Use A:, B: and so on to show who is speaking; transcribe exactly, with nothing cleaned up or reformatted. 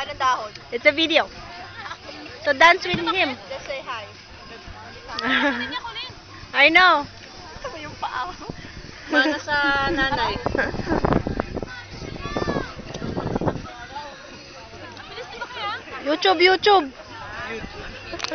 A: Anong dahon?
B: It's a video. So dance with him.
A: Just say hi.
B: I know.
A: Ito mo yung paa. Mana sa nanay.
B: YouTube, YouTube.